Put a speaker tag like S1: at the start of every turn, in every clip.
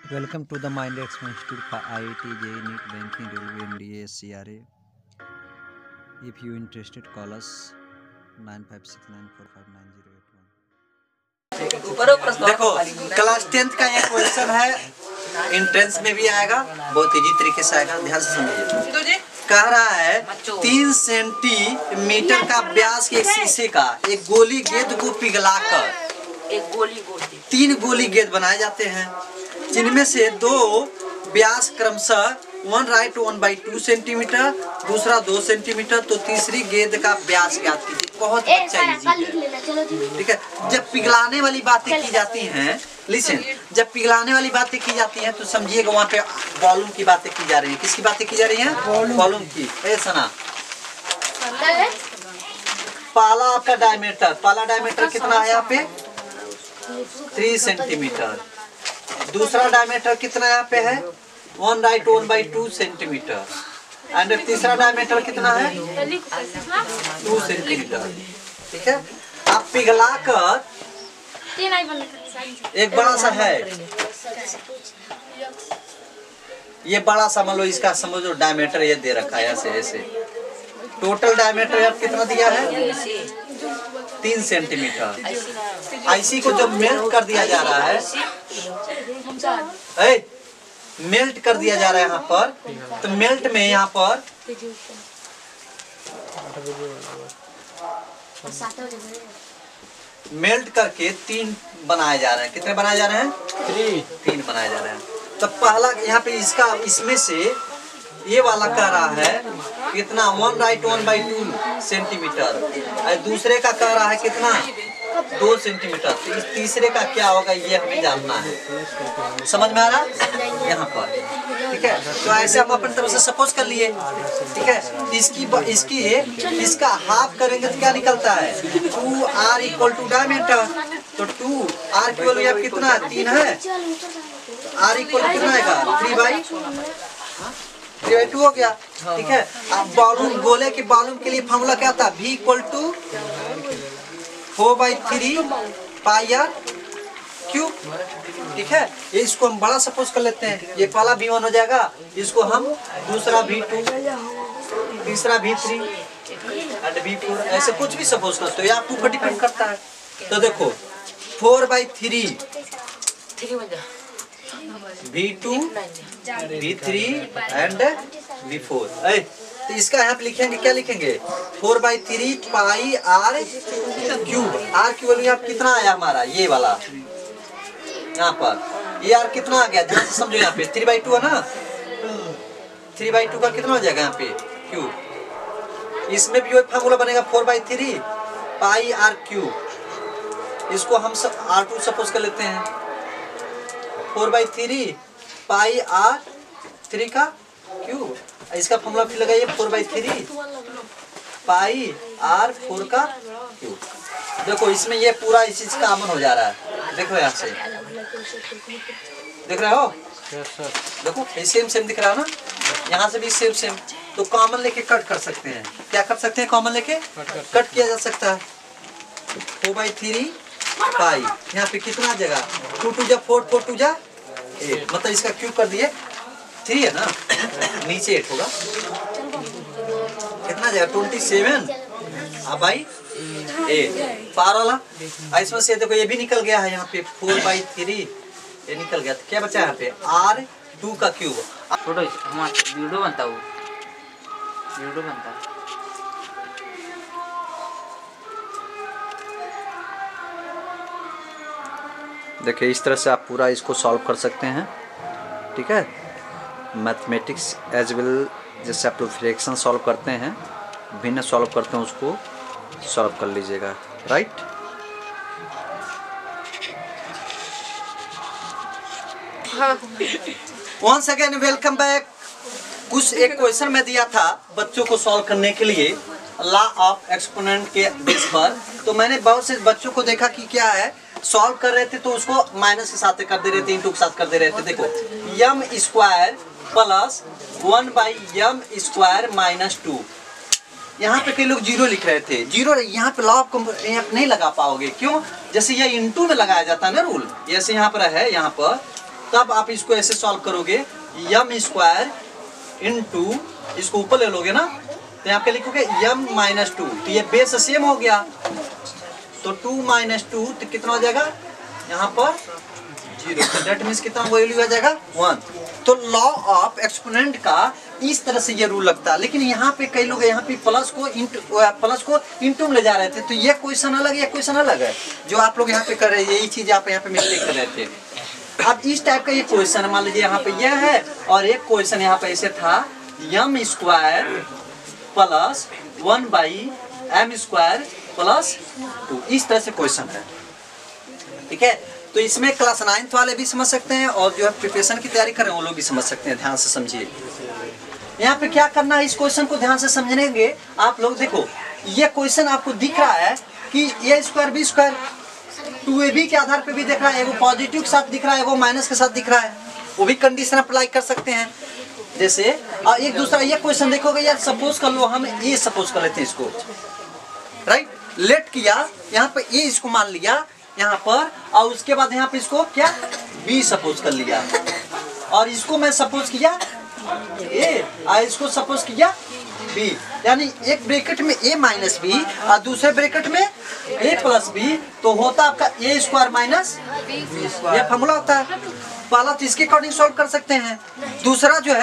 S1: Welcome to the Mindex Institute for IIT, JEE, NEET, Banking, Railway, MBA, SCRA. If you interested, call us 9569459081.
S2: देखो class 10th का ये question है, entrance में भी आएगा, बहुत इजी तरीके से आएगा, ध्यान से समझिए। कह रहा है 3 सेंटीमीटर का व्यास के एक शीशे का एक गोली गेंद को पिघलाकर 3 गोली गेंद बनाए जाते हैं, जिनमें से 2 व्यास क्रमशः 1 राइट 1/2 सेंटीमीटर, दूसरा 2 सेंटीमीटर, तो तीसरी गेंद का व्यास ज्ञात कीजिए। बहुत अच्छा इजी है, ठीक है। जब पिघलाने वाली बातें की जाती हैं, लिसन, जब पिघलाने वाली बातें की जाती हैं तो समझिएगा वहाँ पे वॉल्यूम की बातें की जा रही है। किसकी बातें की जा रही हैं? वॉल्यूम की। सना पाला आपका डायमीटर, पाला डायमीटर कितना है यहाँ पे? 3 सेंटीमीटर। दूसरा डायमीटर कितना यहाँ पे है? 1 राइट 1/2 सेंटीमीटर। एंड तीसरा डायमीटर कितना है? 2 सेंटीमीटर, ठीक है। आप पिघलाकर एक बड़ा सा है, ये बड़ा सा मान लो, इसका समझो डायमीटर ये दे रखा है ऐसे ऐसे। टोटल डायमीटर कितना दिया है? 3 सेंटीमीटर। आईसी को जब मेल्ट कर दिया जा रहा है, मेल्ट कर दिया जा रहा है यहाँ पर, तो मेल्ट में यहाँ पर मेल्ट करके 3 बनाए जा रहे हैं। कितने बनाए जा रहे हैं? 3 बनाए जा रहे हैं। तो पहला यहाँ पे इसका, इसमें से ये वाला कह रहा है कितना? 1 राइट 1/2 सेंटीमीटर। दूसरे का कह रहा है कितना? 2 सेंटीमीटर। तो इस तीसरे का क्या होगा ये हमें जानना है। समझ में आ रहा? यहाँ पर, ठीक है। तो ऐसे हम अपनी तरफ से सपोज कर लिए, ठीक है। इसका हाफ करेंगे तो क्या निकलता है? 2r = diameter. तो 2r की वैल्यू अब कितना है? 3 है। r = कितना आएगा? 3/2 हो गया, ठीक है। अब वॉल्यूम, गोले के वॉल्यूम के लिए फॉर्मूला क्या था? v = 4/3 πr क्यूब, ठीक है। ये इसको हम बड़ा सपोज कर लेते हैं। ये पहला V1 हो जाएगा, इसको हम दूसरा V2, तीसरा V3 और V4 ऐसे कुछ भी सपोज करते हो, या आपके ऊपर डिपेंड करता है। तो देखो 4/3 V2 V3 एंड V4। तो इसका यहाँ पे लिखेंगे, क्या लिखेंगे? 4/3 πr क्यूब। r की वैल्यू यहाँ कितना आया हमारा? ये वाला यहाँ पर ये r कितना आ गया? ध्यान से समझो। यहाँ पे 3/2 है ना, 3/2 का कितना हो जाएगा यहाँ पे? क्यूब। इसमें भी वही फार्मूला बनेगा, 4/3 πr क्यूब। इसको हम r2 सपोज कर लेते हैं। 4/3 πr3 का क्यूब। इसका फॉर्मूला फिर लगाइए, 4/3 πr4 का क्यूब। देखो इसमें ये पूरा इस चीज का कॉमन हो जा रहा है। देखो यहाँ से देख रहे हो? देखो ये सेम दिख रहा है ना, यहाँ से भी सेम। तो कॉमन लेके कट कर सकते हैं। क्या कर सकते हैं? कॉमन लेके कट किया जा सकता है। 4/3 पाई, यहाँ पे कितना जगह? 2 2 जा 4, 4 2 जा 8, मतलब इसका क्यूब कर दिए। 3 है ना, नीचे 8 होगा, कितना जगह? 27 भाई 8 पार वाला। इसमें से देखो ये भी निकल गया है, यहाँ पे 4/3 ये निकल गया। तो क्या बचा यहाँ पे? r2 का क्यूब।
S3: फोटो वीडियो बनता है, वीडियो बनता है।
S2: देखिए इस तरह से आप पूरा इसको सॉल्व कर सकते हैं, ठीक है। मैथमेटिक्स एज वेल, जैसे आप लोग फ्रैक्शन सॉल्व करते हैं, भिन्न सॉल्व करते हैं, उसको सॉल्व कर लीजिएगा, right. Once again welcome back. कुछ एक क्वेश्चन में दिया था बच्चों को सॉल्व करने के लिए लॉ ऑफ एक्सपोनेंट के बेस पर। तो मैंने बहुत से बच्चों को देखा कि क्या है, सॉल्व कर रहे थे तो उसको माइनस के साथ कर दे रहे थे, इंटू के साथ कर दे रहे थे। देखो m² + 1/m² - 2। यहाँ पे कई लोग 0 लिख रहे थे। 0 यहाँ पे लॉ ऑफ नहीं लगा पाओगे, क्यों? जैसे ये इंटू में लगाया जाता है ना रूल, जैसे यहाँ पर है, यहाँ पर तब आप इसको ऐसे सॉल्व करोगे, यम स्क्वायर इंटू, इसको ऊपर ले लोगे ना, तो यहाँ पे लिखोगे यम माइनस 2, तो ये बेस सेम हो गया, तो 2 माइनस 2 तो कितना हो जाएगा यहाँ पर 0, तो डेट मीन्स कितना वैल्यू आ जाएगा 1। तो लॉ ऑफ एक्सपोनेंट का इस तरह से ये रूल लगता है। लेकिन यहाँ पे कई लोग यहाँ पे प्लस को इंटू में ले जा रहे थे, तो ये क्वेश्चन अलग है, क्वेश्चन अलग है जो आप लोग यहाँ पे कर रहे हैं, यही चीज आप यहाँ पे मिस्टेक कर रहे थे। अब इस टाइप का ये क्वेश्चन मान लीजिए यहाँ पे यह है, और एक क्वेश्चन यहाँ पे ऐसे था M square plus 1 by M square plus 2, इस तरह से क्वेश्चन है। ठीक है, तो इसमें क्लास 9th वाले भी समझ सकते हैं और जो है प्रिपरेशन की तैयारी कर रहे हैं वो लोग भी समझ सकते हैं। ध्यान से समझिए, यहाँ पे क्या करना है, इस क्वेश्चन को ध्यान से समझेंगे आप लोग। देखो ये क्वेश्चन आपको दिख रहा है कि ए स्क्वायर बी स्क्वायर 2ab के आधार पे भी दिख रहा है, वो पॉजिटिव के साथ दिख रहा है, वो माइनस के साथ दिख रहा है, वो भी कंडीशन अप्लाई कर सकते हैं। जैसे एक दूसरा ये क्वेश्चन देखोगे यार, सपोज कर लो हम ए सपोज कर लेते हैं इसको, राइट, लेट किया यहाँ पे ए इसको मान लिया यहाँ पर, और उसके बाद यहाँ पे इसको क्या बी सपोज कर लिया, और इसको मैं सपोज किया ए और इसको सपोज किया बी, यानी एक ब्रैकेट में ए माइनस बी और दूसरे ब्रैकेट में ए प्लस बी, तो होता आपका ए स्क्वायर माइनस ये फॉर्मूला होता है। पहला तो इसके अकॉर्डिंग सॉल्व कर सकते हैं, दूसरा जो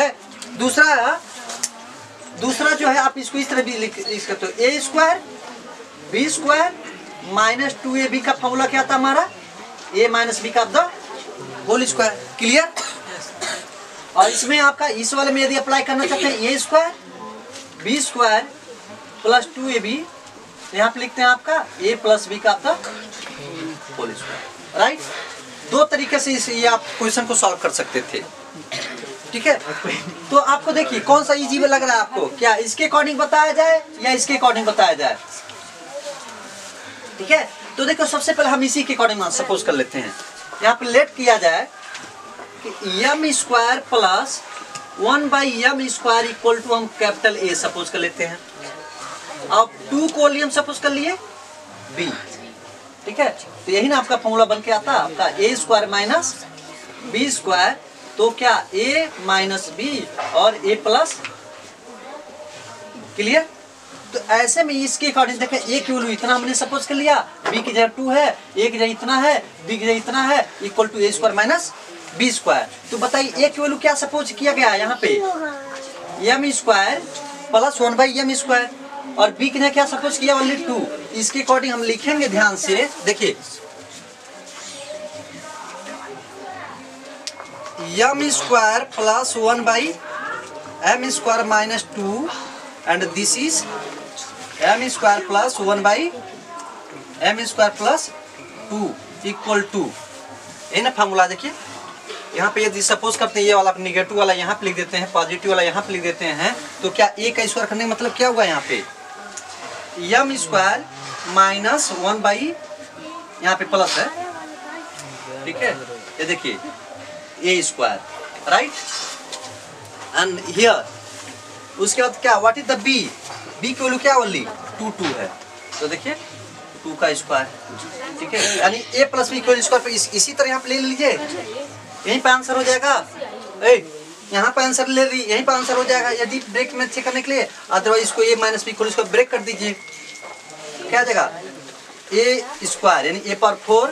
S2: है आप इसको इस तरह भी लिख सकते हो, A square B square minus 2ab का फॉर्मूला क्या था हमारा, a माइनस बी का द होल स्क्वायर। क्लियर? और इसमें आपका इस वाले में यदि अप्लाई करना चाहते हैं A square B square plus 2ab, यहाँ पे लिखते हैं आपका a प्लस बी का द होल स्क्वायर, राइट। दो तरीके से ये आप क्वेश्चन को सॉल्व कर सकते थे। ठीक है, तो आपको देखिए कौन सा इजी लग रहा है आपको, क्या इसके अकॉर्डिंग बताया जाए या इसके अकॉर्डिंग बताया जाए। ठीक है, तो देखो सबसे पहले हम इसी के अकॉर्डिंग सपोज कर लेते हैं, यहाँ पे लेट किया जाए कि M square plus 1 by M square equal to हम कैपिटल ए सपोज कर लेते हैं, अब 2 को हम सपोज कर लिए बी। ठीक है, तो यही ना आपका फॉर्मूला बन के आता है आपका A square minus B square, तो क्या ए माइनस बी और ए प्लस। क्लियर? तो ऐसे में इसके अकॉर्डिंग देखें, ए की वैल्यू इतना हमने सपोज कर लिया, बी की जगह 2 है, ए की जगह इतना है, बी की जगह इतना है, equal to A square minus B square. तो बताइए ए की वैल्यू क्या सपोज किया गया है यहाँ पे, M square plus 1 by M square, और बी की जगह क्या सपोज किया ओनली 2। इसके अकॉर्डिंग हम लिखेंगे, ध्यान से देखिए, M square plus 1 by M square minus 2 and this is M square plus 1 by M square plus 2 equal to, ये ना फॉर्मूला। देखिए यहाँ पे यदि सपोज करते हैं ये वाला निगेटिव वाला यहाँ पे लिख देते हैं, पॉजिटिव वाला यहाँ पे लिख देते हैं, तो क्या ए का स्क्वायर करने का मतलब क्या हुआ, यहाँ पे एम स्क्वायर माइनस 1 बाई यहाँ पे प्लस है। ठीक है, ये देखिए A square, right, and here उसके बाद क्या, what is the B, B की वैल्यू क्या ओनली 2 है, तो देखिए 2 का स्क्वायर। ठीक है, यानी ए प्लस बी की स्क्वायर पे इसी तरह यहाँ पे ले लीजिए, यहीं पे आंसर हो जाएगा, यहाँ पे आंसर ले ली, यहीं पे आंसर हो जाएगा यदि ब्रेक में चेक करने के लिए। अदरवाइज इसको ए माइनस बी को इसको ब्रेक कर दीजिए, क्या आ जाएगा ए स्क्वायर यानी ए पावर 4,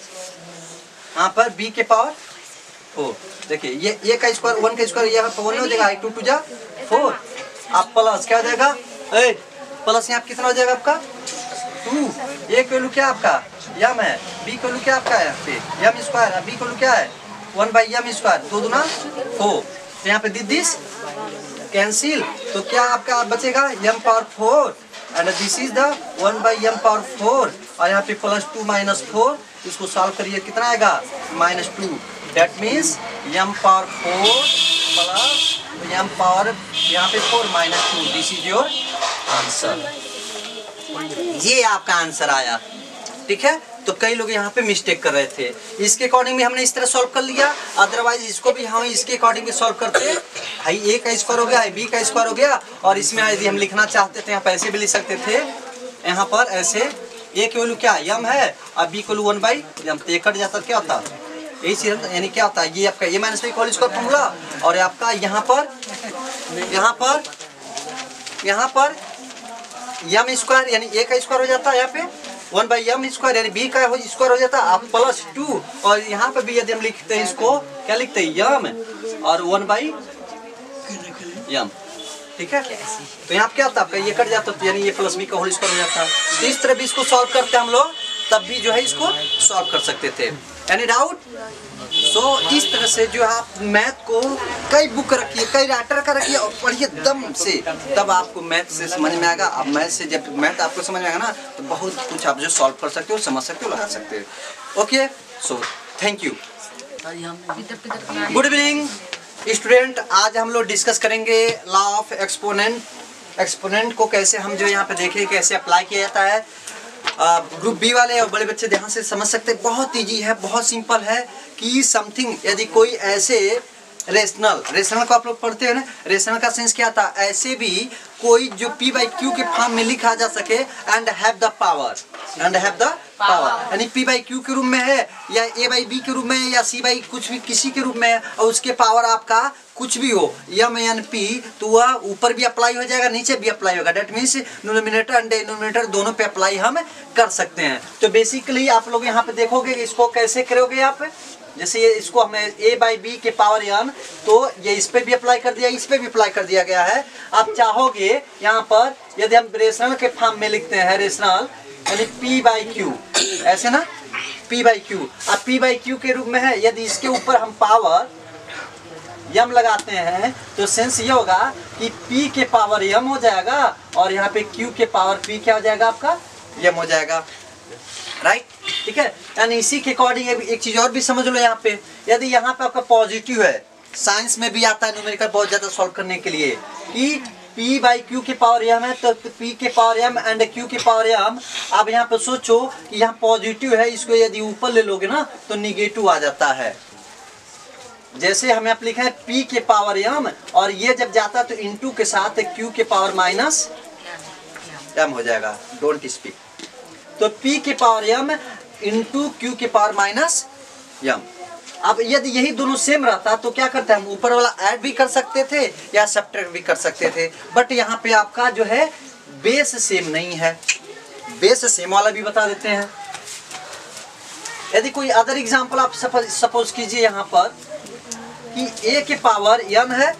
S2: यहाँ पर बी के पावर 4। देखिए ये ए का स्क्वायर 1 का स्क्वायर यहाँ पर 1 हो जाएगा, 2 2 जा 4, आप प्लस क्या हो जाएगा, प्लस यहाँ कितना हो जाएगा आपका 2, ए की वैल्यू क्या आपका यम है, बी की वैल्यू क्या आपका है यहाँ पे यम स्क्वायर, बी की वैल्यू क्या है 1 बाई यम स्क्वायर, 2 दूना 4, तो यहाँ पे दिस कैंसिल, तो क्या आपका बचेगा m power 4 and this is the 1 by m power 4, और यहाँ पे प्लस 2 माइनस 4, इसको सॉल्व करिए कितना आएगा -2, that means m power 4 plus m power यहाँ पे 4 -2, दिस इज योर आंसर। ये आपका आंसर आया। ठीक है, तो कई लोग यहाँ पे मिस्टेक कर रहे थे, इसके अकॉर्डिंग भी हमने इस तरह सॉल्व कर लिया, अदरवाइज इसको भी हम इसके अकॉर्डिंग भी सॉल्व करते, भाई ए का स्क्वायर हो गया, बी का स्क्वायर हो गया, और इसमें यदि हम लिखना चाहते थे यहाँ पे ऐसे भी लिख सकते थे, यहाँ पर ऐसे ए की वैल्यू क्या यम है और बी की वैल्यू 1 बाई यम, तो कट जाता क्या होता यही चीज यानी क्या होता है, ये आपका a minus b whole square formula, और आपका यहाँ पर यम स्क्वायर यानी ए का स्क्वायर हो जाता है, यहाँ पे 1/m स्क्वायर यानी बी का स्क्वायर हो जाता है, आप +2, और यहाँ पे भी यदि हम लिखते हैं इसको क्या लिखते हैं, यम और 1/m, ठीक है। तो यहाँ क्या होता है आपका ये कट जाता है, यानी ये प्लस बी का होल स्क्वायर हो जाता है। तो इस तरह भी इसको सॉल्व करते हम लोग, तब भी जो है इसको सॉल्व कर सकते थे। Any doubt? सो इस तरह से जो आप मैथ को कई बुक रखिए, कई राइटर का रखिए और पढ़िए दम से, तब आपको मैथ से समझ में आएगा। अब मैथ से जब मैथ आपको समझ में आएगा ना, तो बहुत कुछ आप जो सॉल्व कर सकते हो, समझ सकते हो, लगा सकते हो। Okay, so thank you. Good evening student, आज हम लोग डिस्कस करेंगे लॉ ऑफ एक्सपोनेंट। एक्सपोनेंट को कैसे हम जो यहाँ पे देखें कैसे अप्लाई किया जाता है। ग्रुप बी वाले और बड़े बच्चे ध्यान से समझ सकते हैं, बहुत ईजी है, बहुत सिंपल है कि समथिंग यदि कोई ऐसे रेशनल को आप लोग पढ़ते हैं ना, रेशनल का सेंस क्या था, ऐसे भी कोई जो p/q के फॉर्म में लिखा जा सके एंड हैव द पावर, यानी p/q के रूप में है या a/b के रूप में है या c/ कुछ भी किसी के रूप में है, और उसके पावर आपका कुछ भी हो m n p, तो वह ऊपर भी अप्लाई हो जाएगा, नीचे भी अप्लाई होगा। That means denominator and denominator दोनों पे अप्लाई हम कर सकते हैं। तो बेसिकली आप लोग यहाँ पे देखोगे इसको कैसे करोगे आप, जैसे ये इसको हमें a/b के पावर n, तो ये इस पे भी अप्लाई कर दिया, इस पे भी अप्लाई कर दिया गया है। आप चाहोगे यहाँ पर यदि हम रेशनल के फॉर्म में लिखते हैं, रेशनल यानी p/q, ऐसे ना p/q, अब p/q के रूप में है, यदि इसके ऊपर हम पावर m लगाते हैं तो सेंस ये होगा कि p के पावर m हो जाएगा और यहाँ पे q के पावर p क्या हो जाएगा, आपका m हो जाएगा, राइट, ठीक है। यानी इसी के अकॉर्डिंग एक चीज और भी समझ लो, यहाँ पे यदि यहाँ पे आपका पॉजिटिव है, साइंस में भी आता है न्यूमेरिकल बहुत ज्यादा सॉल्व करने के लिए, कि p/q के पावर m है, तो p के पावर m एंड q के पावर m। आप यहाँ पे सोचो कि यहाँ पॉजिटिव है, इसको यदि ऊपर ले लोगे ना तो निगेटिव आ जाता है। जैसे हमें आप लिखा है p के पावर m, और ये जब जाता है तो इंटू के साथ q के पावर माइनस m हो जाएगा, डोंट स्पीक। तो p के पावर m इंटू q के पावर माइनस m। अब यदि यही दोनों सेम रहता तो क्या करते हैं, हम ऊपर वाला ऐड भी कर सकते थे या सब्ट्रैक्ट भी कर सकते थे, बट यहाँ पे आपका जो है बेस सेम नहीं है। बेस सेम वाला भी बता देते हैं। यदि कोई अदर एग्जांपल आप सपोज कीजिए यहाँ पर कि a के पावर n है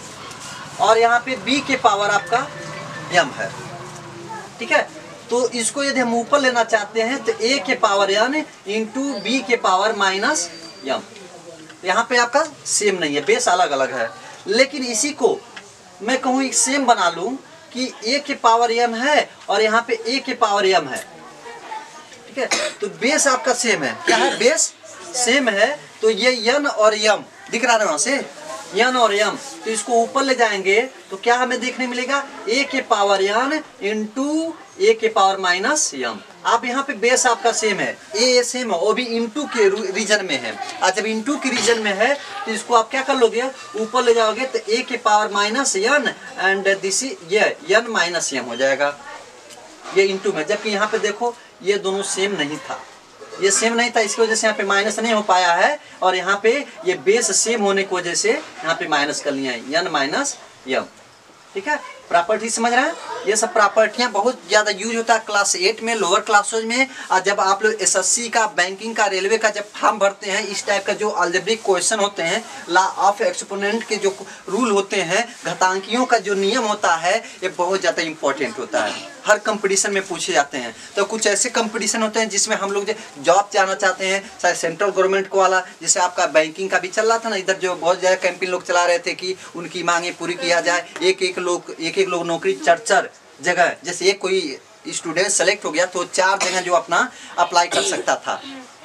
S2: और यहाँ पे b के पावर आपका m है, ठीक है। तो इसको यदि हम ऊपर लेना चाहते हैं तो a के पावर n इंटू b के पावर माइनस m। यहाँ पे आपका सेम नहीं है, बेस अलग अलग है। लेकिन इसी को मैं कहूँ एक सेम बना लूँ कि a के पावर m है और यहाँ पे a के पावर m है, ठीक है। तो बेस आपका सेम है, क्या है, बेस सेम है। तो ये n और m दिख रहा है वहाँ से, n और m, तो इसको ऊपर ले जाएंगे तो क्या हमें देखने मिलेगा, a के पावर n इंटू a के पावर माइनस m। आप यहाँ पे बेस आपका सेम है, a सेम है, वो भी इंटू के रीजन में है। आज जब इंटू के रीजन में है तो इसको आप क्या कर लोगे, ऊपर ले जाओगे तो a के power minus n and this ये n माइनस m हो जाएगा, ये इंटू में। जबकि यहाँ पे देखो ये दोनों सेम नहीं था, ये सेम नहीं था, इसकी वजह से यहाँ पे माइनस नहीं हो पाया है, और यहाँ पे ये बेस सेम होने की वजह से यहाँ पे माइनस कर लिया है, n माइनस m, ठीक है। प्रॉपर्टी समझ रहे हैं, ये सब प्रॉपर्टियां बहुत ज़्यादा यूज होता है क्लास 8 में, लोअर क्लासेज में। और जब आप लोग एसएससी का, बैंकिंग का, रेलवे का जब फॉर्म भरते हैं, इस टाइप का जो अलजेब्रिक क्वेश्चन होते हैं, लॉ ऑफ एक्सपोनेंट के जो रूल होते हैं, घातांकियों का जो नियम होता है, ये बहुत ज़्यादा इंपॉर्टेंट होता है, हर कंपटीशन में पूछे जाते हैं। तो कुछ ऐसे कंपटीशन होते हैं जिसमें हम लोग जो जॉब चाहना चाहते हैं, चाहे सेंट्रल गवर्नमेंट को वाला, जैसे आपका बैंकिंग का भी चल रहा था ना, इधर जो बहुत ज़्यादा कैंपेन लोग चला रहे थे कि उनकी मांगे पूरी किया जाए, एक एक लोग नौकरी 4 जगह, जैसे एक कोई स्टूडेंट सेलेक्ट हो गया तो 4 जगह जो अपना अप्लाई कर सकता था।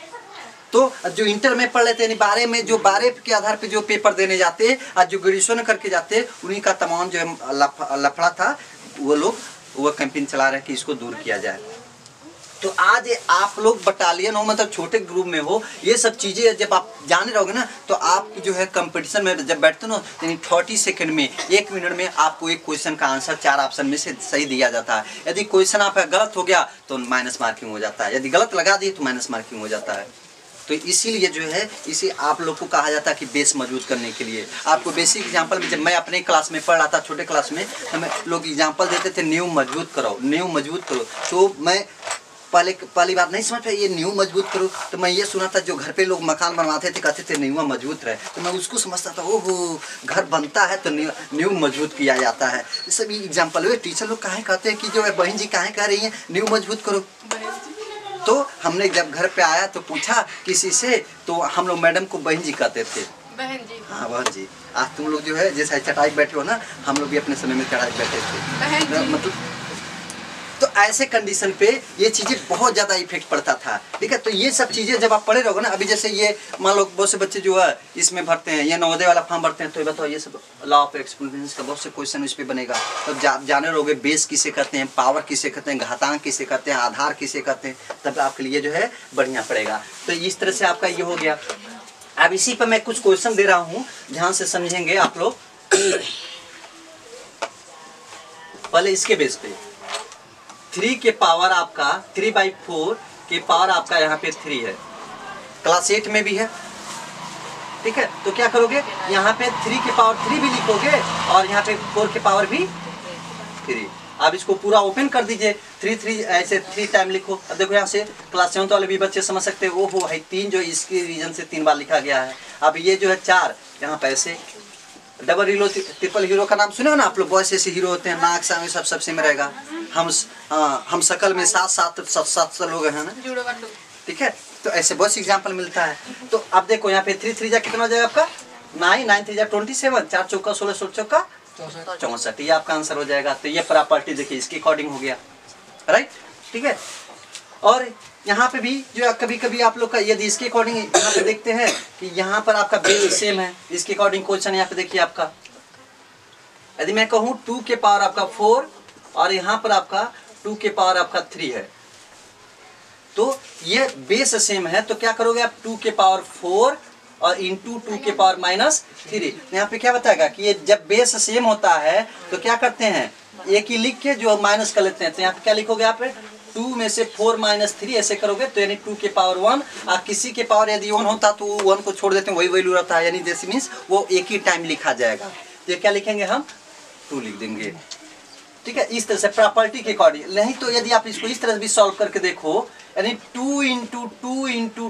S2: तो जो इंटर में पढ़ लेते हैं, 12 में जो 12 के आधार पे जो पेपर देने जाते और जो ग्रेजुएशन करके जाते, उन्हीं का तमाम जो लफड़ा था, वो कैंपेन चला रहे कि इसको दूर किया जाए। तो आज आप लोग बटालियन हो, मतलब छोटे ग्रुप में हो, ये सब चीज़ें जब आप जाने रहोगे ना, तो आप जो है कंपटीशन में जब बैठते हो यानी 30 सेकंड में, 1 मिनट में आपको एक क्वेश्चन का आंसर 4 ऑप्शन में से सही दिया जाता है। यदि क्वेश्चन आपका गलत हो गया तो माइनस मार्किंग हो जाता है, यदि गलत लगा दिए तो माइनस मार्किंग हो जाता है। तो इसीलिए जो है इसे आप लोग को कहा जाता है कि बेस मजबूत करने के लिए। आपको बेसिक एग्जांपल में जब मैं अपने क्लास में पढ़ रहा था छोटे क्लास में, तो मैं लोग एग्जांपल देते थे नींव मजबूत करो, नींव मजबूत करो। तो मैं पहली बार नहीं समझ पाया ये नींव मजबूत करो, तो मैं ये सुना था जो घर पे लोग मकान बनवाते थे कहते थे नींव मजबूत रहे, तो मैं उसको समझता था ओहो घर बनता है तो नींव मजबूत किया जाता है। ये सभी एग्जाम्पल हुए। टीचर लोग काहे कहते हैं कि जो है बहन जी काहे कह रही हैं नींव मजबूत करो। तो हमने जब घर पे आया तो पूछा किसी से, तो हम लोग मैडम को बहन जी कहते थे।
S4: बहन जी।
S2: हाँ बहन जी। आज तुम लोग जो है जैसे चटाई बैठे हो ना, हम लोग भी अपने समय में चटाई बैठे थे। मतलब तो ऐसे कंडीशन पे ये चीज़ें बहुत ज़्यादा इफेक्ट पड़ता था। ठीक है, तो ये सब चीज़ें जब आप पढ़े रहोगे ना, अभी जैसे ये मान लो बहुत से बच्चे जो है इसमें भरते हैं, ये नवोदय वाला फॉर्म भरते हैं, तो ये बताओ ये सब लॉ ऑफ एक्सपोनेंशियल का बहुत से क्वेश्चन इस पे बनेगा। तब जाने रहोगे बेस किसे कहते हैं, पावर किसे कहते हैं, घातांक किसे कहते हैं, आधार किसे कहते हैं, तब आपके लिए जो है बढ़िया पड़ेगा। तो इस तरह से आपका ये हो गया। अब इसी पर मैं कुछ क्वेश्चन दे रहा हूँ, ध्यान से समझेंगे आप लोग। पहले इसके बेस पे 3 के पावर आपका 3/4 के पावर आपका यहाँ पे 3 है, क्लास 8 में भी है। ठीक है, तो क्या करोगे यहाँ पे 3 के पावर 3 भी लिखोगे और यहाँ पे 4 के पावर भी 3। अब इसको पूरा ओपन कर दीजिए, 3 ऐसे 3 टाइम लिखो। अब देखो यहाँ से क्लास 7 वाले भी बच्चे समझ सकते हैं, ओहो है 3 जो इसके रीजन से 3 बार लिखा गया है। अब ये जो है 4 यहाँ पे ऐसे डबल हीरो ट्रिपल हीरो का नाम सुने हो ना आप लोग, बहुत ऐसे हीरो होते हैं, नाक सामने सब सेम रहेगा। हम शकल में 7 लोग हैं ना। ठीक है, तो ऐसे बहुत एग्जाम्पल मिलता है। तो अब देखो यहाँ पे 3 3 जा कितना हो जाएगा आपका 9 9 3 जा 27, 4 चौका 16 16 चौका 64, ये आपका आंसर हो जाएगा। तो ये प्रॉपर्टी देखिए इसके अकॉर्डिंग हो गया, राइट। ठीक है, और यहाँ पे भी जो कभी कभी आप लोग का यदि इसके अकॉर्डिंग यहाँ पे देखते हैं कि यहाँ पर आपका बेस सेम है, इसके अकॉर्डिंग क्वेश्चन यहाँ पे देखिए आपका, यदि मैं कहूँ 2 के पावर आपका 4 और यहाँ पर आपका 2 के पावर आपका 3 है, तो ये बेस सेम है, तो क्या करोगे आप 2 के पावर 4 और इंटू 2 के पावर -3। यहाँ पे क्या बताएगा कि ये जब बेस सेम होता है तो क्या करते हैं एक ही लिख के जो माइनस कर लेते हैं। तो यहाँ पे क्या लिखोगे आप 2 में से 4 - 3 ऐसे करोगे, तो यानी 2 के पावर 1 और किसी के पावर यदि 1 होता तो 1 को छोड़ देते हैं, वही वैल्यू रहता है, यानी दिस मीन्स वो एक ही टाइम लिखा जाएगा। तो क्या लिखेंगे हम 2 लिख देंगे। ठीक है, इस तरह से प्रॉपर्टी के अकॉर्डिंग। नहीं तो यदि आप इसको इस तरह से भी सॉल्व करके देखो, यानी 2 × 2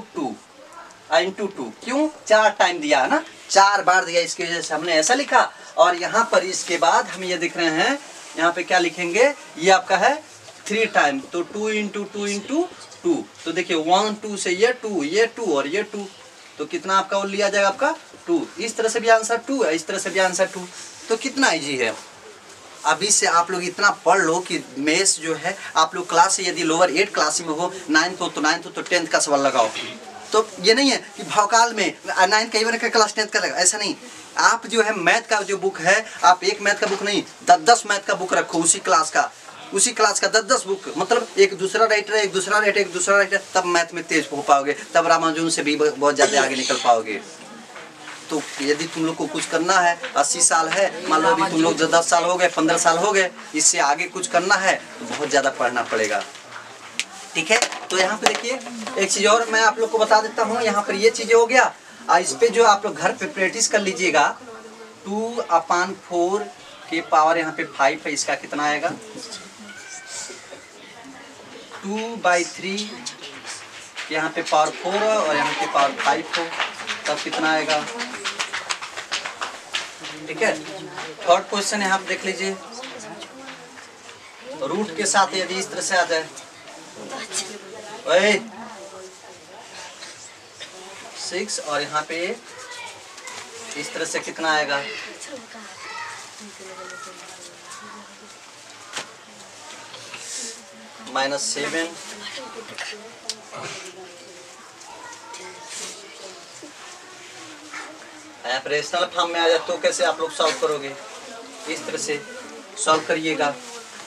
S2: × 2 क्यों 4 टाइम दिया है ना, 4 बार दिया, इसकी वजह से हमने ऐसा लिखा। और यहाँ पर इसके बाद हम ये देख रहे हैं यहाँ पे क्या लिखेंगे, ये आपका है 3 टाइम, तो 2 × 2 × 2। तो देखिए 1 2 से ये 2 और ये 2, तो कितना आपका वो लिया जाएगा आपका 2। इस तरह से भी आंसर 2 है, इस तरह से भी आंसर 2। तो कितना इजी है। अभी से आप लोग इतना पढ़ लो कि मेस जो है आप लोग क्लास से यदि लोअर 8 क्लास में हो, 9th हो तो 9th हो तो 10th का सवाल लगाओ। तो ये नहीं है कि भौकाल में 9th का इवन क्लास 10th का लगा, ऐसा नहीं। आप जो है मैथ का जो बुक है, आप एक मैथ का बुक नहीं 10 मैथ का बुक रखो, उसी क्लास का 10 बुक, मतलब एक दूसरा राइटर एक दूसरा राइटर, तब मैथ में तेज हो पाओगे, तब रामानुजन से भी बहुत ज़्यादा आगे निकल पाओगे। तो यदि तुम लोग को कुछ करना है, 80 साल है, मान लो अभी तुम लोग 10 साल हो गए, 15 साल हो गए, इससे आगे कुछ करना है तो बहुत ज़्यादा पढ़ना पड़ेगा। ठीक है, तो यहाँ पे देखिए एक चीज़ और मैं आप लोग को बता देता हूँ। यहाँ पर ये चीज़ें हो गया, इस पे जो आप लोग घर पे प्रैक्टिस कर लीजिएगा। 2/4 के पावर यहाँ पे 5 है, इसका कितना आएगा 2/3 यहाँ पे पावर 4 और यहाँ पे पावर 5 हो, तब कितना आएगा। ठीक है, थर्ड क्वेश्चन यहाँ पे देख लीजिए, रूट के साथ यदि इस तरह से आ जाए 6 और यहाँ पे इस तरह से कितना आएगा -7। आप रेशनल फॉर्म में आ जाए तो कैसे आप लोग सॉल्व करोगे, इस तरह से सॉल्व करिएगा।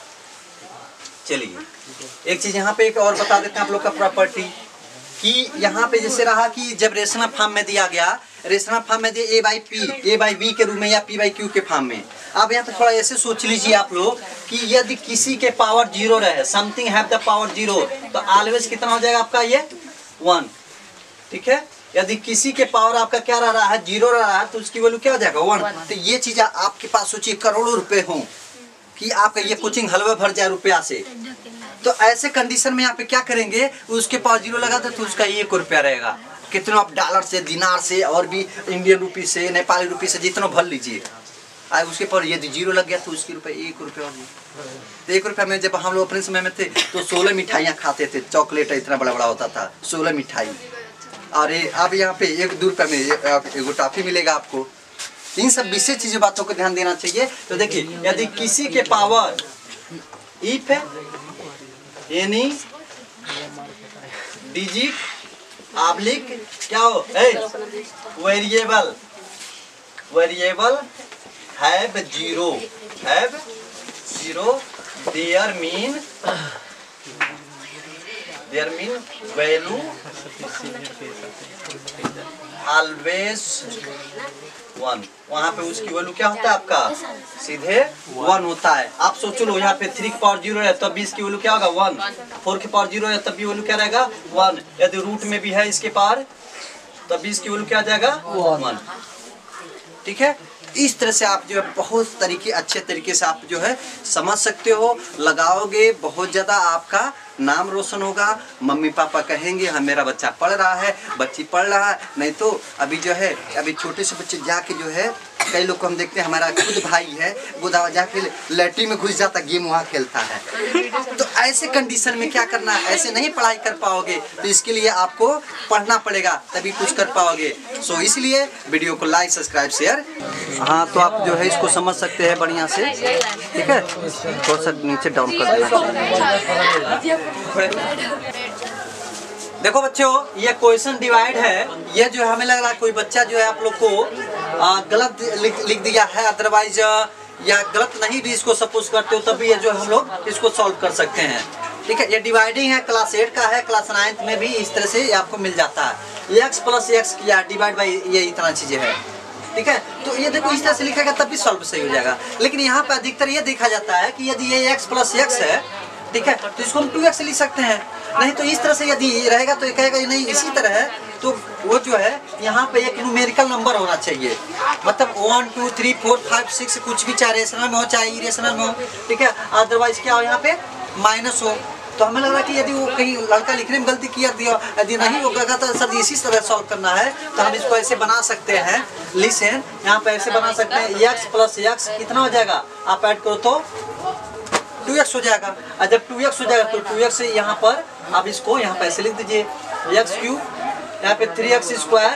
S2: चलिए एक चीज यहाँ पे एक और बता देते हैं आप लोग का प्रॉपर्टी, कि यहाँ पे जैसे रहा कि जब रेशनल फॉर्म में दिया गया, रेशनल फॉर्म में दिया A/B के रूप में या P/Q के फॉर्म में। अब यहाँ पे थोड़ा ऐसे सोच लीजिए आप लोग कि यदि किसी के पावर 0 रहे, समथिंग हैव द पावर 0, तो ऑलवेज कितना हो जाएगा आपका ये 1। ठीक है। यदि किसी के पावर आपका क्या रह रहा है, 0 रह रहा है, तो उसकी वैल्यू क्या हो जाएगा 1। तो ये चीज आपके पास सोचिए करोड़ों रुपए हो कि आपका ये कोचिंग हलवा भर जाए रुपया से, तो ऐसे कंडीशन में यहाँ पे क्या करेंगे, उसके पास 0 लगा दे तो उसका 1 रुपया रहेगा। कितना आप डॉलर से, दिनार से और भी इंडियन रुपी से, नेपाली रुपी से जितना भर लीजिए, उसके पर यदि 0 लग गया तो उसके रुपये 1 रुपया हो गया। तो 1 रुपया में जब हम लोग अपने समय में थे तो 16 मिठाइयाँ खाते थे, चॉकलेट इतना बड़ा बड़ा होता था, 16 मिठाई। और अब यहाँ पे 1-2 रुपये में एगो टॉफी मिलेगा आपको। इन सब विशेष चीज़ों बातों को ध्यान देना चाहिए। तो देखिए यदि किसी के power if any digit oblique क्या हो variable have zero their mean value always 1। वहाँ पे उसकी वैल्यू क्या होता है आपका सीधे 1 होता है। आप सोचो लो यहाँ पे 3 की पावर 0 है तब भी इसकी वैल्यू क्या होगा 1, 4 की पावर 0 है तब भी वैल्यू क्या रहेगा 1, यदि रूट में भी है इसके पावर तब भी इसकी वैल्यू क्या आ जाएगा 1। ठीक है। इस तरह से आप जो है बहुत अच्छे तरीके से आप जो है समझ सकते हो, लगाओगे बहुत ज़्यादा आपका नाम रोशन होगा। मम्मी पापा कहेंगे हाँ मेरा बच्चा पढ़ रहा है, बच्ची पढ़ रहा है। नहीं तो अभी जो है अभी छोटे से बच्चे जाके जो है कई लोग को हम देखते हैं, हमारा खुद भाई है वो जाके लैट्रिन में घुस जाता, गेम वहाँ खेलता है। तो ऐसे कंडीशन में क्या करना है, ऐसे नहीं पढ़ाई कर पाओगे, तो इसके लिए आपको पढ़ना पड़ेगा तभी कुछ कर पाओगे। सो इसलिए वीडियो को लाइक सब्सक्राइब शेयर। हाँ तो आप जो है इसको समझ सकते हैं बढ़िया से, ठीक है। थोड़ा सा नीचे डाउन कर देना। देखो बच्चों ये क्वेश्चन डिवाइड है, ये जो है हमें लग रहा है कोई बच्चा जो है आप लोग को गलत लिख दिया है, अदरवाइज या गलत नहीं भी इसको सपोज करते हो तब भी ये जो हम लोग इसको सॉल्व कर सकते हैं। ठीक है। ये डिवाइडिंग है, क्लास 8 का है, क्लास 9 में भी इस तरह से आपको मिल जाता है। x + x किया डिवाइड बाई ये इतना चीजें है, ठीक है। तो ये देखो इस तरह से लिखेगा तब भी सॉल्व सही हो जाएगा। लेकिन यहाँ पे अधिकतर ये देखा जाता है कि यदि ये x + x है, ठीक है, तो इसको हम 2x लिख सकते हैं। नहीं तो इस तरह से यदि रहेगा तो ये कहेगा नहीं इसी तरह है, तो वो जो है यहाँ पे एक न्यूमेरिकल नंबर होना चाहिए, मतलब 1 2 3 4 5 6 कुछ भी, चाहे रेशनल में हो चाहे इरेशनल में हो, ठीक है। अदरवाइज क्या हो यहाँ पे माइनस हो। तो हमें लग रहा है कि यदि वो कहीं लड़का लिखने में गलती किया दिया, यदि नहीं वो कहा था सर इसी तरह सॉल्व करना है, तो हम इसको ऐसे बना सकते हैं। लिसन यहाँ पे ऐसे बना सकते हैं, x + x कितना हो जाएगा, आप ऐड करो तो 2x हो जाएगा। और जब 2x हो जाएगा तो 2x यहाँ पर आप इसको यहाँ पे ऐसे लिख दीजिए, x3 यहाँ पे 3x²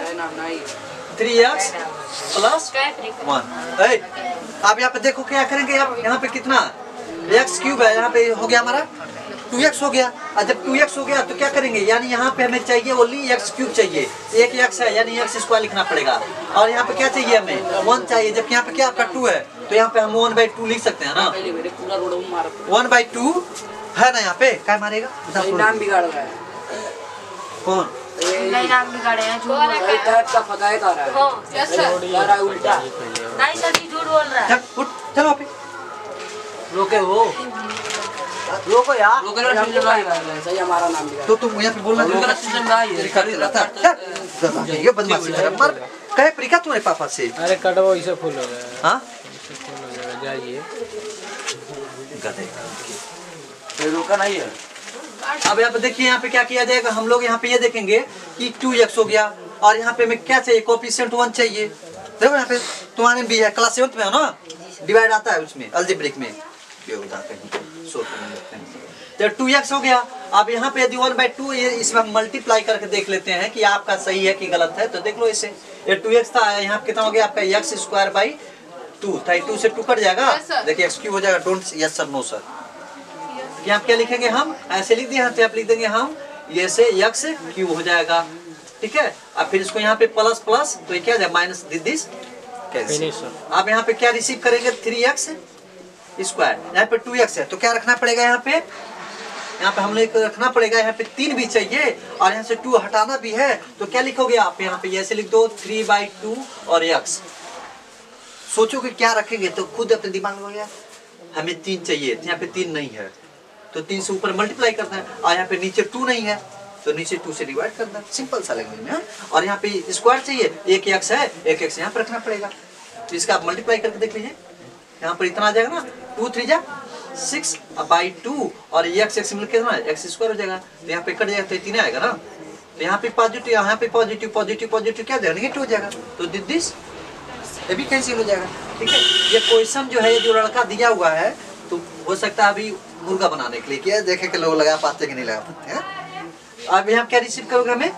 S2: 3x + 1। आप यहाँ पे देखो क्या करेंगे, आप यहाँ पे कितना x³ है, यहाँ पे हो गया हमारा 2x हो गया। और जब 2x हो गया तो क्या करेंगे, यानी यहाँ पे हमें चाहिए ओनली x³ चाहिए, एक x है यानी x² लिखना पड़ेगा। और यहाँ पे क्या चाहिए हमें 1 चाहिए, जबकि यहाँ पे क्या आपका 2 है, तो यहाँ पे हम 1/2 लिख सकते हैं ना। 1/2 है ना, यहाँ पे क्या मारेगा,
S4: नाम बिगाड़ रहा है
S2: कौन,
S4: नहीं नाम बिगाड़े हैं, झूठ का फदाए कर रहा है उल्टा। नहीं सर जी झूठ बोल रहा है।
S2: उठ चलो पे
S4: रोके हो, रोको यार, रोके सही हमारा नाम बिगाड़।
S2: तो तुम यहाँ पे बोलना ये बदमाशी कर मर कहे प्रिका तुम्हारे पापा से।
S5: अरे कटवा इसे फुल हो गया।
S2: हाँ
S5: जाइए
S2: रोका नहीं है। अब यहाँ पे देखिए यहाँ पे क्या किया जाएगा, हम लोग यहाँ पे ये देखेंगे कि 2x हो गया और यहाँ पे हमें क्या चाहिए, कोएफिशिएंट 1 चाहिए। देखो यहाँ पे तुम्हारे भी है, क्लास 7 में है ना, डिवाइड आता है उसमें अलजेब्रिक में, तो 2x हो गया। अब यहाँ पे यदि 1/2 ये इसमें हम मल्टीप्लाई करके देख लेते हैं कि आपका सही है कि गलत है। तो देख लो इसे, ये 2x था, यहाँ कितना हो गया आपका x² 2 था, 2 से 2 कट जाएगा, देखिए x³ हो जाएगा। Don't yes sir no sir, यहाँ क्या लिखेंगे हम, ऐसे लिख दिए, आप लिख देंगे हम ये से x³ हो जाएगा, ठीक है। अब फिर इसको यहाँ पे प्लस प्लस तो ये क्या जाए माइनस दिस कैंसिल। आप यहाँ पे क्या रिसीव करेंगे 3x², यहाँ पे 2x है तो क्या रखना पड़ेगा, यहाँ पे हम लोग रखना पड़ेगा, यहाँ पे 3 भी चाहिए और यहाँ से 2 हटाना भी है। तो क्या लिखोगे आप, यहाँ पे ऐसे लिख दो 3/2 और x। सोचो कि क्या रखेंगे तो खुद अपने दिमाग में हो गया, हमें 3 चाहिए, यहाँ पे 3 नहीं है तो 3 से ऊपर मल्टीप्लाई करना है, और यहाँ पे नीचे 2 नहीं है तो नीचे 2 से डिवाइड करना, सिंपल सा लैंग्वेज में। और यहाँ पे स्क्वायर चाहिए, एक एक्स है, एक एक्स यहाँ पर रखना पड़ेगा, तो इसका आप मल्टीप्लाई करके देख लीजिए। यहाँ पर इतना आ जाएगा ना, 2 3 जा 6 बाई 2 और एक्स एक्स मिलकर कितना एक्स स्क्वायर हो जाएगा, तो यहाँ पे कट जाएगा तो 3 आएगा ना, तो यहाँ पे पॉजिटिव, यहाँ पे पॉजिटिव पॉजिटिव पॉजिटिव क्या जाएगा, नेगेटिव हो जाएगा, तो दिस ये भी कैंसिल हो जाएगा। ठीक है, ये क्वेश्चन जो है, ये जो लड़का दिया हुआ है, तो हो सकता है अभी मुर्गा बनाने के लिए क्या देखे कि लोग लगा पाते कि नहीं लगा पाते हैं। अब यहाँ क्या रिसीव करोगे हमें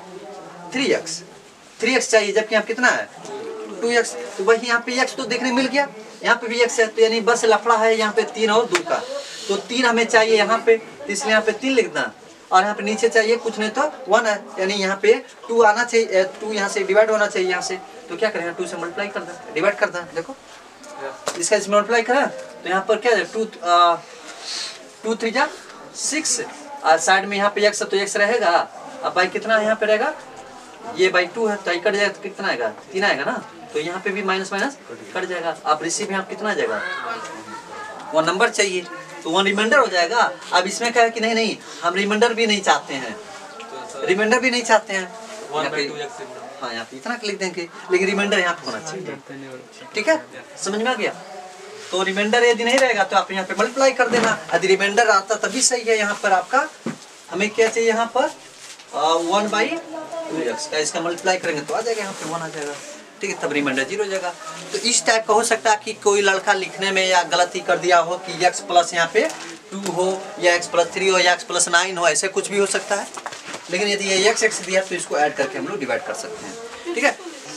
S2: 3x चाहिए, जबकि यहाँ कितना है 2x, तो वही यहाँ पे x तो देखने मिल गया, यहाँ पे भी x है, तो यानी बस लफड़ा है यहाँ पे 3 और 2 का, तो 3 हमें चाहिए यहाँ पे, इसलिए यहाँ पे 3 लिखना, और यहाँ पे नीचे चाहिए कुछ नहीं तो 1 है, यानी यहाँ पे 2 आना चाहिए, 2 यहाँ से डिवाइड होना चाहिए यहाँ से, तो क्या करें 2 से मल्टीप्लाई कर दें, डिवाइड कर दें, देखो इसका इसमें मल्टीप्लाई करें तो यहाँ पर क्या है 2 3 जा 6, और साइड में यहाँ पे x है तो x रहेगा, अब बाई कितना यहाँ पे रहेगा, ये बाई 2 है, तो आई कट जाएगा तो कितना आएगा 3 आएगा ना, तो यहाँ पे भी माइनस माइनस कट जाएगा। अब रिसीव यहाँ कितना आ जाएगा 1 नंबर चाहिए, तो 1 रिमाइंडर हो जाएगा। अब इसमें क्या है कि नहीं नहीं हम रिमाइंडर भी नहीं चाहते हैं, रिमाइंडर भी नहीं चाहते हैं, हाँ यहाँ पे इतना लिख देंगे, लेकिन रिमाइंडर यहाँ पे होना चाहिए। ठीक है, समझ में आ गया, तो रिमाइंडर यदि नहीं रहेगा तो आप यहाँ पे मल्टीप्लाई कर देना, यदि रिमाइंडर आता तभी सही है। यहाँ पर आपका हमें क्या चाहिए, यहाँ पर 1/2x का इसका मल्टीप्लाई करेंगे तो आ जाएगा, यहाँ पे 1 आ जाएगा। ठीक है, तब रिमाइंडर 0 हो जाएगा। तो इस टाइप का हो सकता है कि कोई लड़का लिखने में या गलती कर दिया हो कि x प्लस यहाँ पे 2 हो, या x प्लस 3 हो, या x प्लस 9 हो, ऐसे कुछ भी हो सकता है, लेकिन यदि ये x दिया तो इसको ऐड करके हम लोग डिवाइड कर सकते हैं। ठीक है,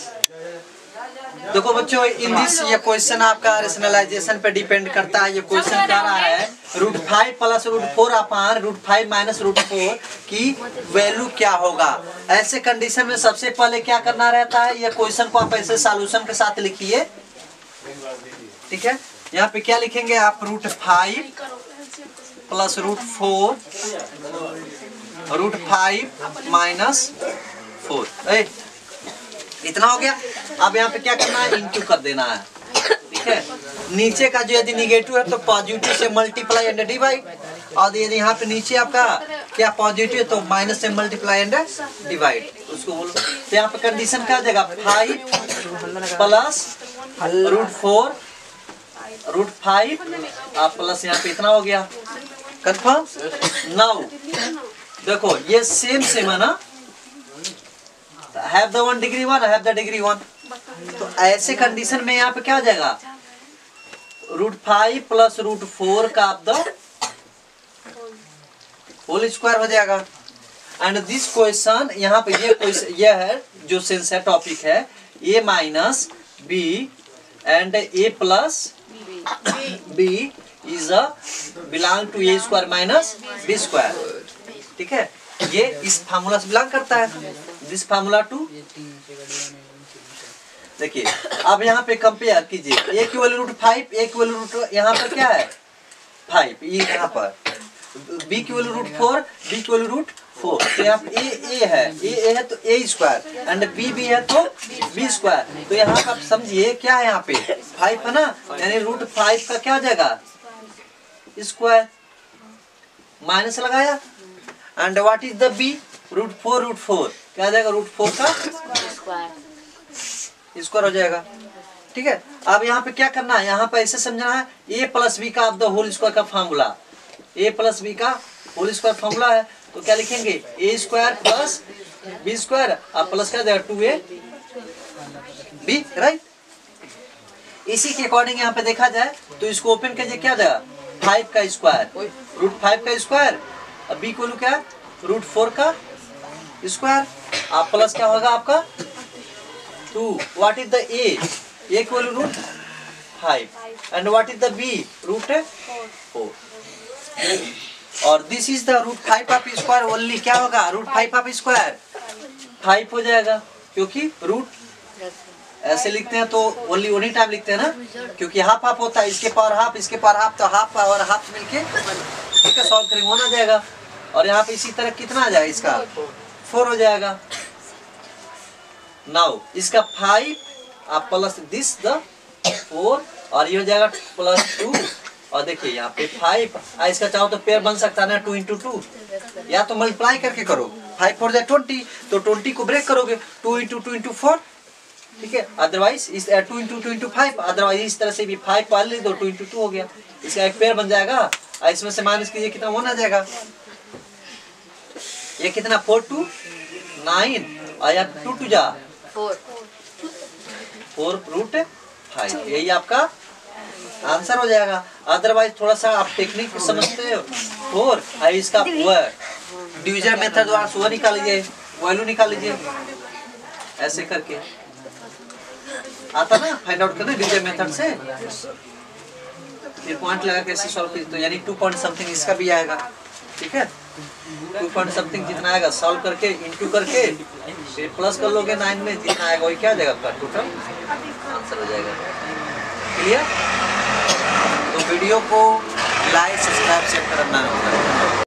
S2: देखो बच्चों, इन दिस ये क्वेश्चन आपका रेशनलाइजेशन पे डिपेंड करता है। ये क्वेश्चन कह रहा है √5 प्लस √4 अपान √5 माइनस √4 की वैल्यू क्या होगा। ऐसे कंडीशन में सबसे पहले क्या करना रहता है, ये क्वेश्चन को आप ऐसे सॉल्यूशन के साथ लिखिए। ठीक है, यहाँ पे क्या लिखेंगे आप, √5 प्लस √4 √5 माइनस 4, इतना हो गया। अब यहाँ पे क्या करना है, इंटू कर देना है। ठीक है, नीचे का जो यदि निगेटिव है तो पॉजिटिव से मल्टीप्लाई एंड डिवाइड, और यदि यहाँ पे नीचे आपका क्या पॉजिटिव है तो माइनस से मल्टीप्लाई एंड डिवाइड, उसको बोलो। तो यहाँ पे कंडीशन क्या जाएगा, 5 प्लस √4 √5 प्लस यहाँ पे इतना हो गया, कंफर्म। नाउ देखो ये सेम है ना, have the 1 degree 1 have the degree 1, तो ऐसे कंडीशन में यहाँ पे क्या हो जाएगा, √5 प्लस √4 का आप द होल स्क्वायर हो जाएगा। एंड दिस क्वेश्चन यहाँ पे ये है जो सेंस है, टॉपिक है a minus b and a plus b is belong to a square minus b square. ठीक है, ये इस फार्मूला से बिलोंग करता है, दिस फार्मूला टू। देखिए अब यहाँ पे कंपेयर कीजिए, a की वैल्यू √5, a की वैल्यू यहाँ पर क्या है 5, ये यहाँ पर b की वैल्यू √4, b की वैल्यू √4, तो यहाँ पे a है, a है तो a स्क्वायर एंड b भी है तो b स्क्वायर। तो यहाँ पर आप समझिए क्या है, यहाँ पे 5 है ना, यानी √5 का क्या हो जाएगा स्क्वायर, माइनस लगाया, and what is the b, √4 क्या आ जाएगा, √4 का स्क्वायर हो जाएगा। ठीक है, अब यहाँ पे क्या करना है, यहाँ पे ऐसे समझना है, a प्लस b का आप द होल स्क्वायर का फार्मूला, a प्लस b का होल स्क्वायर फार्मूला है, तो क्या लिखेंगे a square plus b square, अब प्लस क्या जाएगा 2ab, राइट। इसी के अकॉर्डिंग यहाँ पे देखा जाए तो इसको ओपन कीजिए, क्या जाएगा 5 का स्क्वायर, √5 का स्क्वायर, अब b को क्या √4 का स्क्वायर, आप प्लस क्या होगा आपका 2, व्हाट इज द a को √5 and what is the b √4, और this is the √5 of square only, क्या होगा √5 ऑफ स्क्वायर 5 हो जाएगा, क्योंकि रूट ऐसे लिखते हैं तो ओनली ओनली टाइम लिखते हैं ना, क्योंकि हाफ हाफ होता है, इसके पावर हाफ इसके पावर हाफ, तो हाफ और हाफ मिलके ठीक है सॉल्व करेंगे, होना जाएगा। और यहाँ पे इसी तरह कितना आ जाएगा, इसका 4 हो जाएगा। नाउ इसका 5 आप प्लस दिस द 4, और ये हो जाएगा +2, और देखिए यहाँ पे 5, इसका चाहो तो पेयर बन सकता है ना 2 × 2, या तो मल्टीप्लाई करके करो, 5 4 20, तो 20 को ब्रेक करोगे 2 × 2 × 4, ठीक है। अदरवाइज इस 2 × 2 × 5, अदरवाइज इस तरह से भी 5 पाल ली तो 2 × 2 हो गया, इसका एक पेयर बन जाएगा। और इसमें से माइनस कीजिए कितना होना जाएगा, ये कितना 4 2 9 और या 2 2 जा 4√5, यही आपका आंसर हो जाएगा। अदरवाइज थोड़ा सा आप टेक्निक समझते हो 4 और इसका डिवीजन मेथड द्वारा सुबह निकाल लीजिए, वैल्यू निकाल लीजिए, ऐसे करके आता ना, फाइंड आउट करना डिवीजन मेथड से, फिर पॉइंट लगा कैसे सॉल्व कीजिए, तो यानी 2 पॉइंट समथिंग इसका भी आएगा, ठीक है। 2 पॉइंट समथिंग जितना आएगा सॉल्व करके इनटू करके फिर प्लस कर लोगे 9 में, जितना आएगा वही क्या आ जाएगा आपका टोटल आंसर हो जाएगा। क्लियर? तो वीडियो को लाइक सब्सक्राइब शेयर करना होगा।